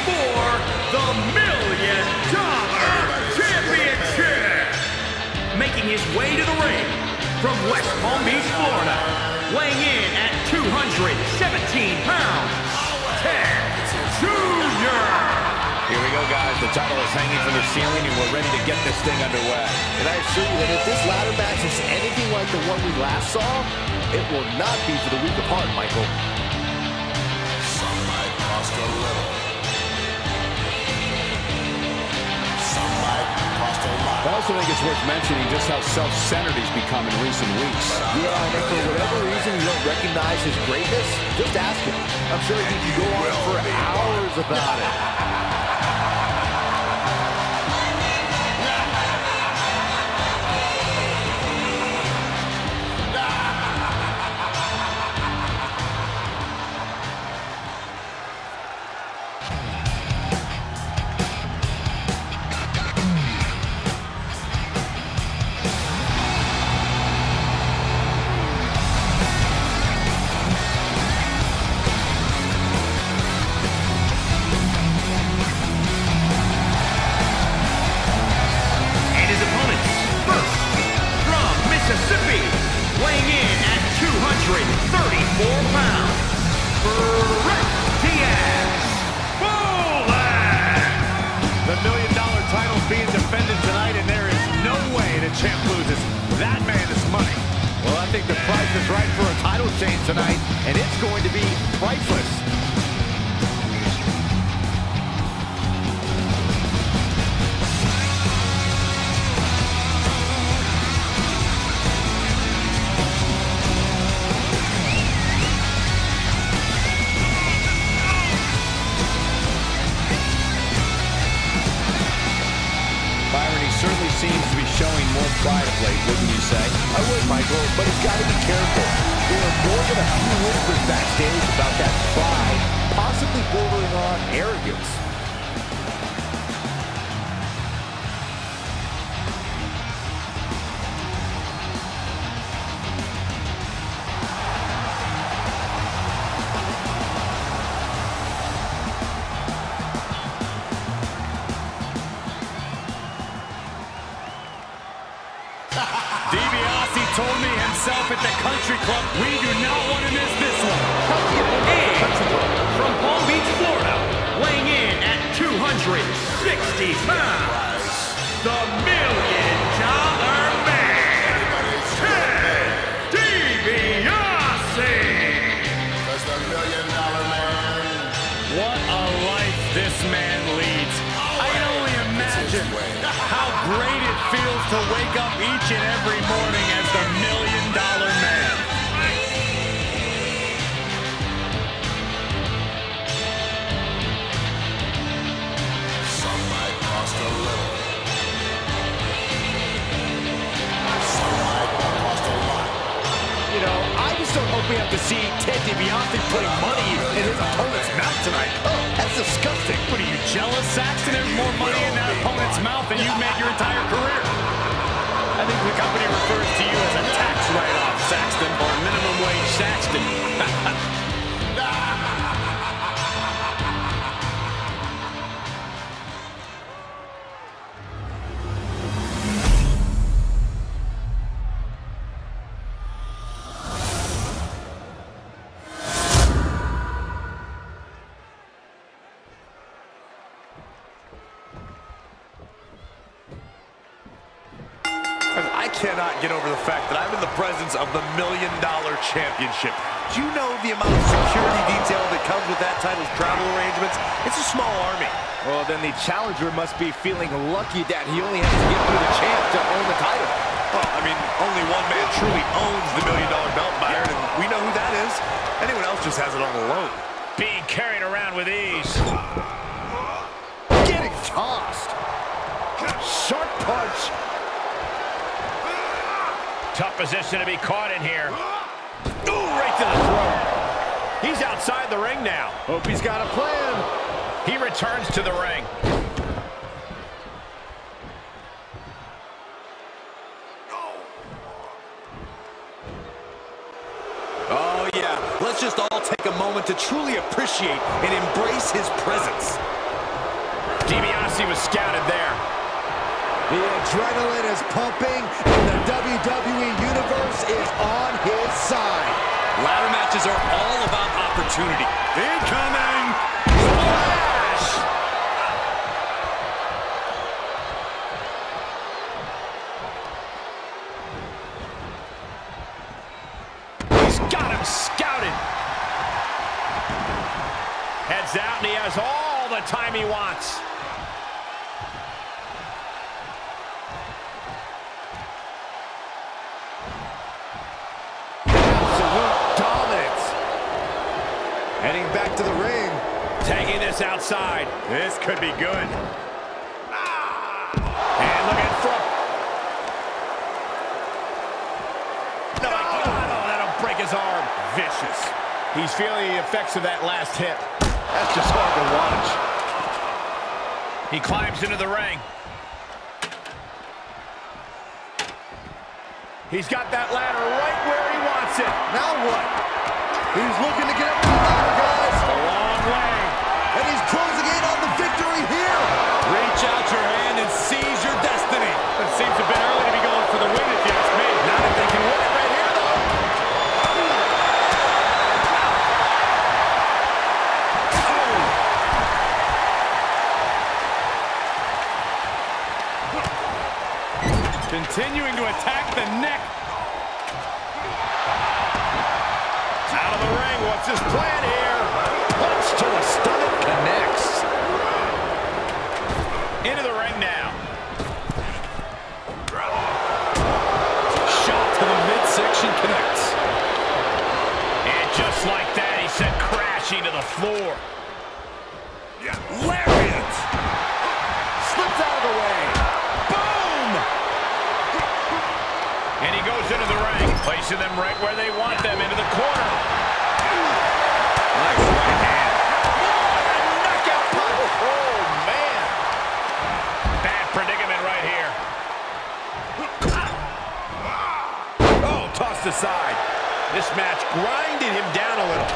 for the $1 Million Championship. Making his way to the ring from West Palm Beach, Florida, weighing in at 217 pounds, Ted Jr. Here we go, guys. The title is hanging from the ceiling, and we're ready to get this thing underway. And I assure you that if this ladder match is anything like the one we last saw, it will not be for the weak of heart, Michael. Some might cost a little. Some might cost a lot. I also think it's worth mentioning just how self-centered he's become in recent weeks. Yeah, and if for whatever reason you don't recognize his greatness, just ask him. I'm sure he can go on for hours about it. Weighing in at 234 pounds, Brett Diaz Boland. The $1 Million title's being defended tonight, and there is no way the champ loses. That man is money. Well, I think the price is right for a title change tonight, and it's going to be priceless. Certainly seems to be showing more pride of late, wouldn't you say? I would, Michael, but he's got to be careful. There are more than a few whispers backstage about that pride, possibly bordering on arrogance. DiBiase told me himself at the country club, we do not want to miss this one. And from Palm Beach, Florida, weighing in at 260 pounds, the $1 Million Man, Ted DiBiase. That's the $1 Million Man. What a life this man leads. I can only imagine how great it feels to wake up each and every morning as the $1 Million Man. Some might cost a little. Some might cost a lot. You know, I just don't hope we have to see Ted DiBiase putting money in his opponent's mouth tonight. Oh, that's disgusting. What are you, jealous, Saxton? There's more money in that opponent's mouth than you've made your entire career. I think the company refers to you as a tax write-off, Saxton, or minimum wage Saxton. I cannot get over the fact that I'm in the presence of the $1 Million Championship. Do you know the amount of security detail that comes with that title's travel arrangements? It's a small army. Well, then the challenger must be feeling lucky that he only has to get through the champ to own the title. Well, I mean, only one man truly owns the $1 Million belt, Byron, and we know who that is. Anyone else just has it on the loan. Being carried around with ease. Getting tossed. Sharp punch. Tough position to be caught in here. Ooh, right to the throat. He's outside the ring now. Hope he's got a plan. He returns to the ring. just all take a moment to truly appreciate and embrace his presence. DiBiase was scouted there. The adrenaline is pumping, and the WWE Universe is on his side. Ladder matches are all about opportunity. Incoming! Splash! He's got him scouted. Heads out, and he has all the time he wants. Heading back to the ring. Taking this outside. This could be good. And look at front. No, oh, that'll break his arm. Vicious. He's feeling the effects of that last hit. That's just hard to watch. He climbs into the ring. He's got that ladder right where he wants it. Now what? He's looking to get up to the ladder, guys. A long way. And he's closing in on the victory here. Reach out your hand and seize your destiny. It seems a bit early to be going for the win, if you ask me. Not if they can win it right here, though. Continuing to attack the neck. Out of the ring, what's his plan here? Punch to the stomach, connects. Into the ring now. Shot to the midsection connects. And just like that, he sent crashing to the floor. Lariat! Slips out of the way. Boom! And he goes into the ring, placing them right where they want them, into the corner. Nice right hand. Knockout punch. Oh, man. Bad predicament right here. Oh, tossed aside. This match grinded him down a little.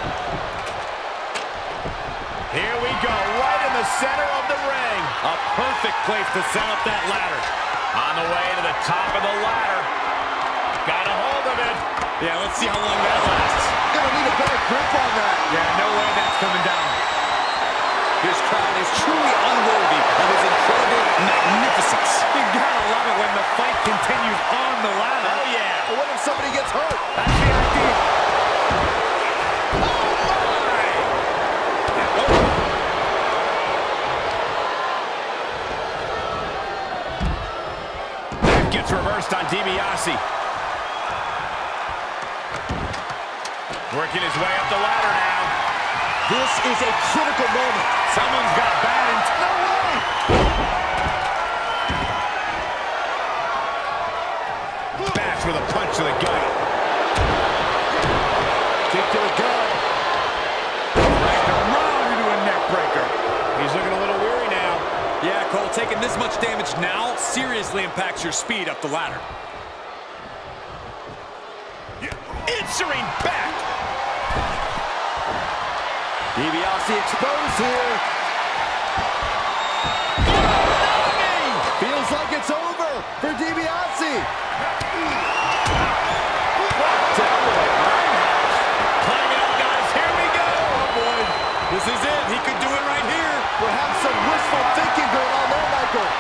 Here we go, right in the center of the ring. A perfect place to set up that ladder. On the way to the top of the ladder. Got a hold of it. Yeah, let's see how long that lasts. Gonna need a better grip on that. Yeah, no way that's coming down. This crowd is truly unworthy of his incredible magnificence. You gotta love it when the fight continues on the ladder. Oh, yeah. But what if somebody gets hurt? That's the idea. That gets reversed on DiBiase. Working his way up the ladder now. This is a critical moment. Someone's got bad intent. No way! Bats with a punch to the gut. Kick to the gut. Wrapped around into a neck breaker. He's looking a little weary now. Yeah, Cole, taking this much damage now seriously impacts your speed up the ladder. Answering back. DiBiase exposed here. Feels like it's over for DiBiase. Climbing up, guys. Here we go. Oh, boy. This is it. He could do it right here. Perhaps some wishful thinking going on there, Michael.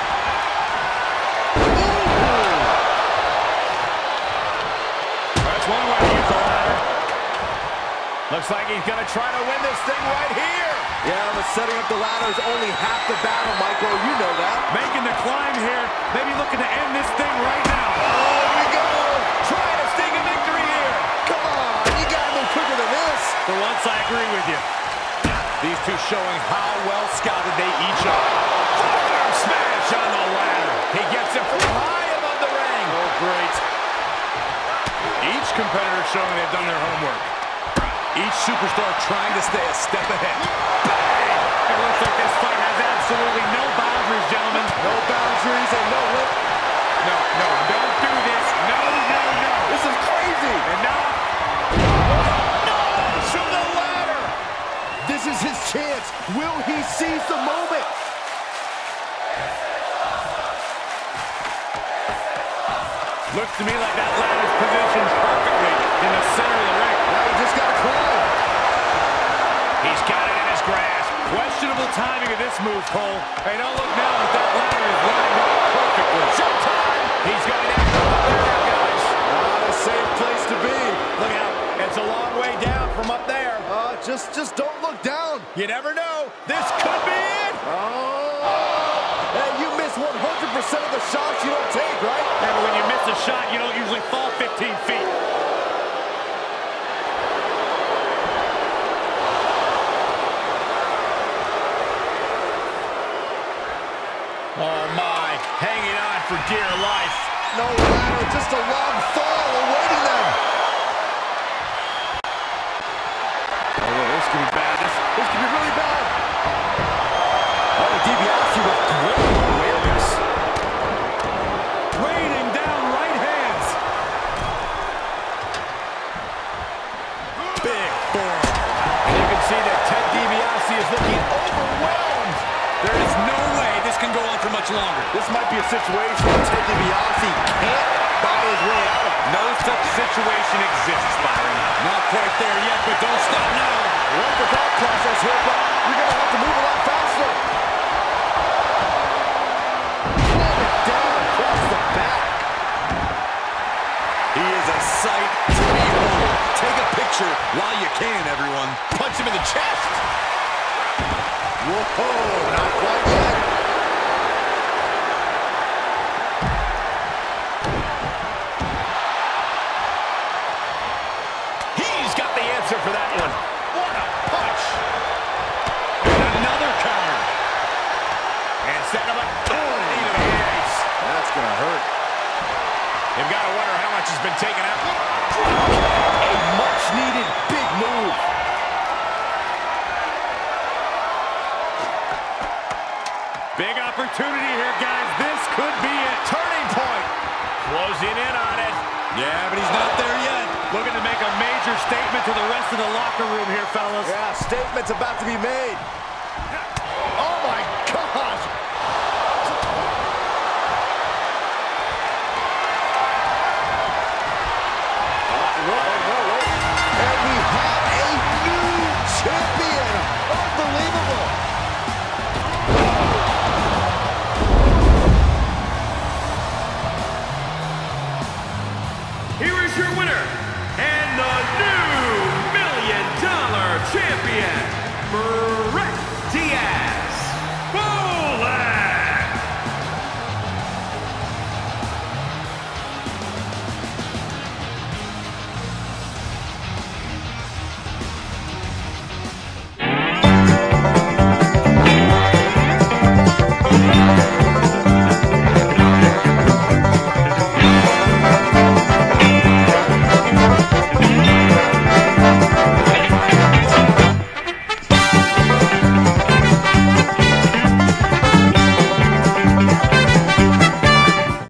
That's one way to use the ladder. Looks like he's going to try to win this thing right here. Yeah, but setting up the ladder is only half the battle, Michael. You know that. Making the climb here. Maybe looking to end this thing right now. Oh, here we go. Trying to sting a victory here. Come on, you gotta move quicker than this. For once, I agree with you. These two showing how well scouted they each are. Arm smash on the ladder. He gets it from high above the ring. Oh, great. Each competitor showing they've done their homework. Each superstar trying to stay a step ahead. Bang! It looks like this fight has absolutely no boundaries, gentlemen. No boundaries and no limit. No, don't do this. No. This is crazy. And now, No! Will he seize the moment? Looks to me like that ladder's positioned perfectly in the center of the ring. Now he just got to climb. He's got it in his grasp. Questionable timing of this move, Cole. Hey, don't look now that that ladder is lined up perfectly. Showtime! He's got it out there, guys. Not a safe place to be. Look out. It's a long way down from up there. Just don't look down. You never know. This could be it. Oh! Hey, you miss 100% of the shots you don't take, right? Yeah, but when you miss a shot, you don't usually fall 15 feet. Oh, my. Hanging on for dear life. No ladder, just a long fall awaiting them. Oh, this could be bad. This could be really bad. Oh, DiBiase with great awareness. Raining down right hands. Big forearm. And you can see that Ted DiBiase is looking overwhelmed. There is no way this can go on for much longer. This might be a situation where Ted DiBiase can't buy his way out of. No such situation exists, Byron. Not quite there yet, but don't stop now. What the thought process here, but you're going to have to move a lot faster. Slam it down across the back. He is a sight to behold. Take a picture while you can, everyone. Punch him in the chest. Whoa, not quite yet. He's got the answer for that one. What a punch. And another counter. And set him up. Oh, knee to the face. That's going to hurt. You've got to wonder how much has been taken out. A much-needed big move. Big opportunity here, guys. This could be a Turning point. Closing in on it. Yeah, but he's not there yet. Looking to make a major statement to the rest of the locker room here, fellas. Yeah, statement's about to be made. Oh, my gosh. Wait. And we have a new champion. Unbelievable. Here is your winner,